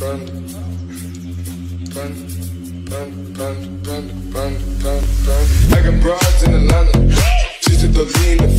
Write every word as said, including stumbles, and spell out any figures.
panda, panda, panda, panda, panda, panda, panda. I got broads in Atlanta, just to the lean.